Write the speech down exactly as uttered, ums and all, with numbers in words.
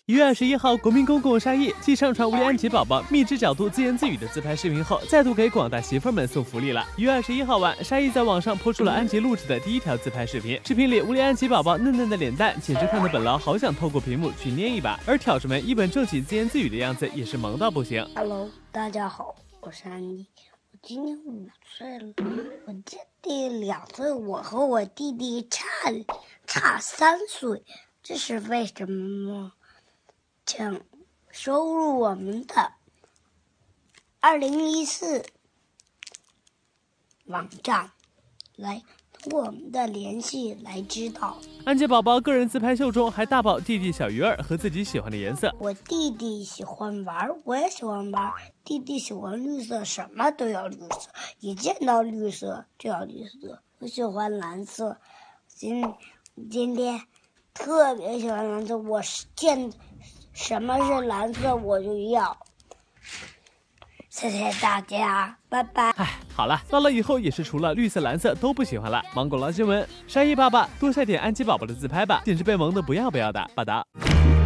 一月二十一号，国民公公沙溢继上传无脸安吉宝宝蜜汁角度自言自语的自拍视频后，再度给广大媳妇们送福利了。一月二十一号晚，沙溢在网上播出了安吉录制的第一条自拍视频。视频里，无脸安吉宝宝嫩嫩的脸蛋，简直看得本劳好想透过屏幕去捏一把。而挑手们一本正经自言自语的样子，也是萌到不行。 Hello， 大家好，我是安妮，我今年五岁了，我弟弟两岁，我和我弟弟差差三岁，这是为什么吗？请收入我们的二零一四网站，来通过我们的联系来知道。 安吉宝宝个人自拍秀中还大爆弟弟小鱼儿和自己喜欢的颜色。 我弟弟喜欢玩，我也喜欢玩。弟弟喜欢绿色，什么都要绿色，一见到绿色就要绿色。我喜欢蓝色，今今天特别喜欢蓝色，我是见什么是蓝色我就要。谢谢大家，拜拜。 唉，好了，到了以后也是除了绿色、蓝色都不喜欢了。芒果狼新闻，沙溢爸爸多晒点安吉宝宝的自拍吧，简直被萌得不要不要的。报道。